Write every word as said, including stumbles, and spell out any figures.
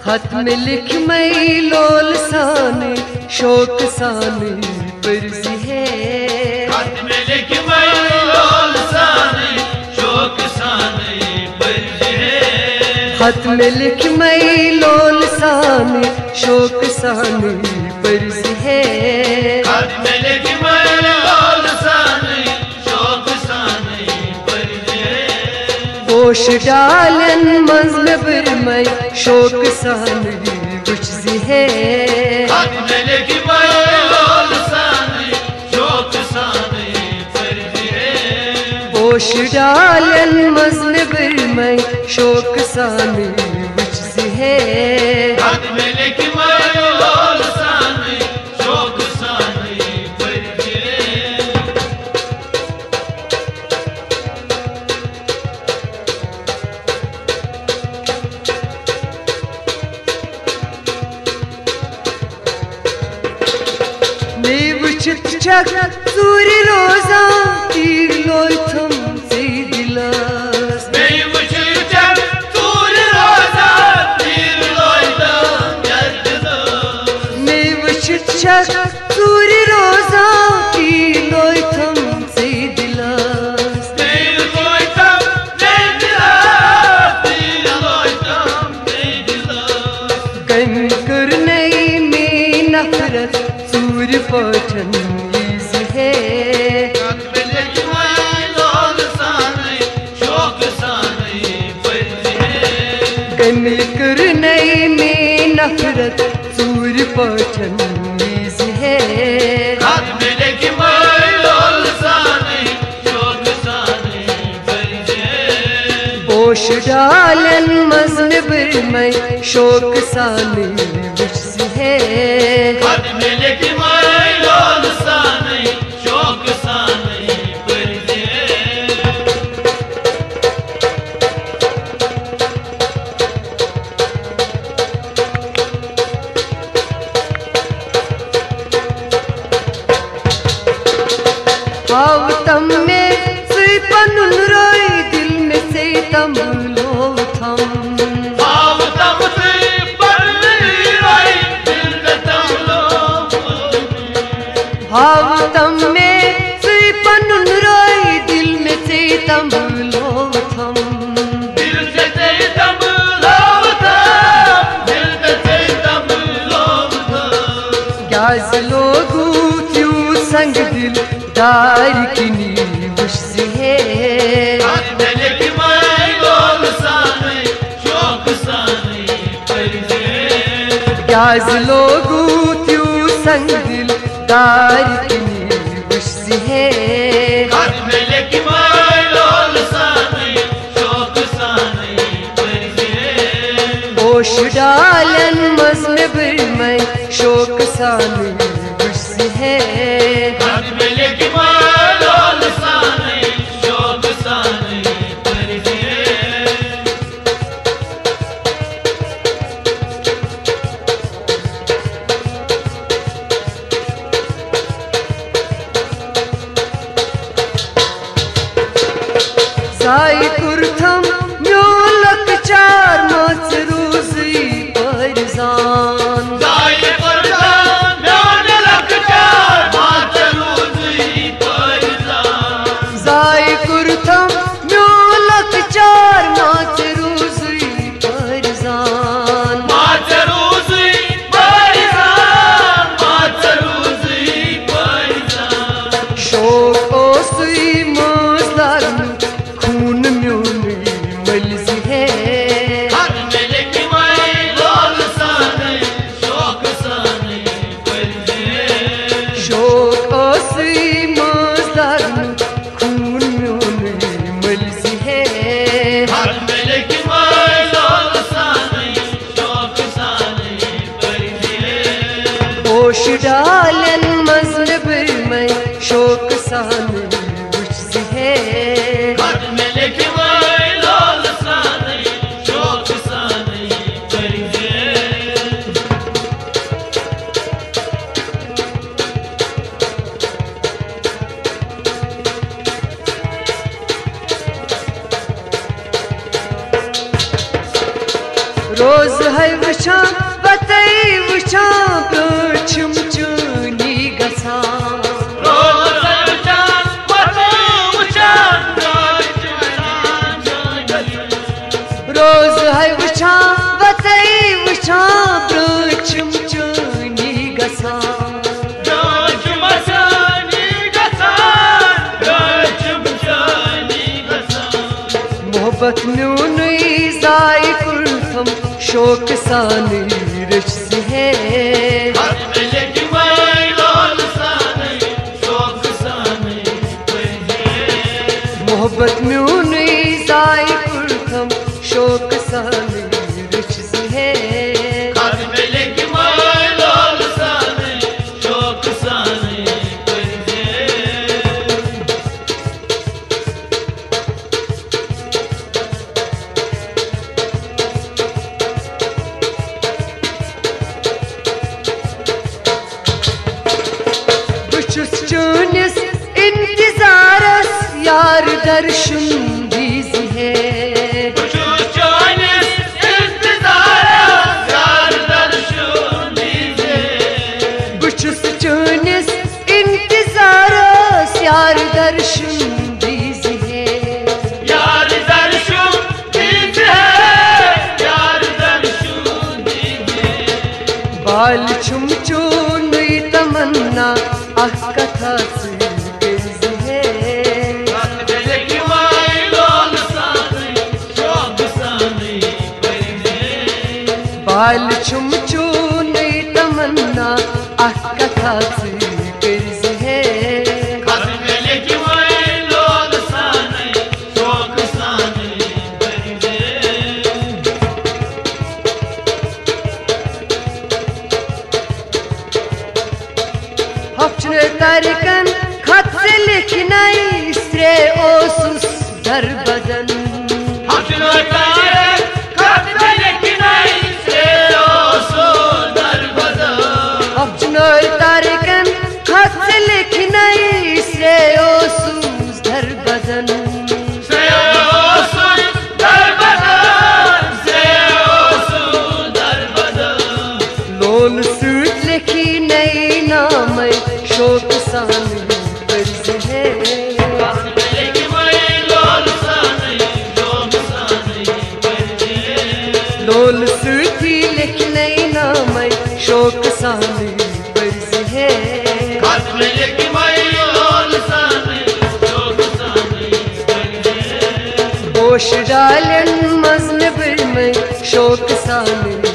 खत में लिख मई लोल साने शोक साने परसी है। खत में लिख मई लोल साने शोक साने परसी है। खत में लिख मई लोल साने शोक साने परसी है। खत में लिख मई लोल साने शोक साने परसी है। गोश डालन मजलबर मई शोक साने बुझी है। खत में लिख मई लोल साने शोक साने परसी है। गोश डालन मजलबर मई शोक साने बुझी है। खत में लिख मई लोल साने शोक साने परसी है। Çıt çak zuri roza bir loytum zeydilas. Benim uçacak zuri roza bir loytum zeydilas. Meyve çıt çak zuri roza bir loytum zeydilas. Bir loytum zeydilas, bir loytum zeydilas. Gam करने में नफरत सूर पठन इस है। खत में लिख मई लोल साने शोक साने परसी है। गम करने में नफरत सूर पठन इस है। खत में लिख मई लोल साने शोक साने परसी है। बोश डालन मजलबर मई शोक साने बुझी है। खत में लिख मई लोल साने शोक साने परसी है। हाव तम में सुई पनुन रोई दिल में से तम लो थम। हाव तम से पन्नी रोई दिल में तम लो। हाव तम में सुई पनुन रोई दिल में से तम लो थम। दिल से ते तम लो थम, दिल में से तम लो थम। ग्यास लोगू क्यों संग दिल दार की नीवशी है। खत में लिख मई लोल साने शोक साने परसी है। ग्यास लोगू क्यों संग दिल दार की नीवशी है। खत में लिख मई लोल साने शोक साने परसी है। गोश डालन मजलबर मई शोक साने बुझी है। खत में लिख मई लोल साने शोक साने परसी है। साई कुर्थम म्योलक चार मच रूजी परजान। जाए परजान म्योने लख चार माच रूजी परजान। साई कुर्थम म्योलक चार मच रूजी परजान। माच रूजी परजान, माच रूजी परजान। शोक ओ सुई मोजलानु खून म्योनी मलसी है। खत में लिख मई लोल साने शोक साने परसी है। शोक ओ सुई मोजलानु खून म्योनी मलसी है। खत में लिख मई लोल साने शोक साने परसी है। गोश डालन मजलबर मई शोक साने बुझी है। खत में लिख मई लोल साने शोक साने परसी है। रोज है वश वुछा वतई वुछा ब्रोचुम चुनी गसा रोज वुछा वतई वुछा ब्रोचुम रोज है वुछा वतई वुछा ब्रोचुम चुनी गसा ब्रोचुम चुनी गसा ब्रोचुम चुनी गसा मोहब्बत न्यून जाय कुल्थम शोक सानी रिच से है हाथ में लेके मैं लाल सानी शोक सानी मोहब्बत न्यून जाय कुल्थम शोक सानी रिच से है हाथ में लेके मैं लाल सानी शोक सानी चुनिस इंतजारस यार दर्शन दीजी है चुनिस इंतजारस यार दर्शन दीजे बुचुस चुनिस इंतजारस यार दर्शन दीजी है यार दर्शन दीजे यार दर्शन दीजे बाल छुम चुन तमन्ना आह कथा से गर्ज है हाथ में लेके मैं लाल सानी शोक सानी बाल छुम चुन तमन्ना आह कथा से गर्ज है हाथ में लेके मैं लाल सानी शोक सानी हफ्चने तारिकन खत से लिखनाई स्रे ओसुस दर बदन हफ्चने तारिकन खत से लिखनाई स्रे ओसुस दर बदन हफ्चने तारिकन खत से लिखनाई स्रे ओसुस दर बदन स्रे ओसुस दर बदन स्रे ओसुस दर बदन लोल सूट लिखी नई नाम शोक सानी गर्ज है हाथ में लेके मैं लाल सानी शोक सानी लोल सूठी लिख नई नाम शोक सानी गर्ज है हाथ में लेके मैं लाल सानी शोक सानी होश डालन मजनब में शोक सानी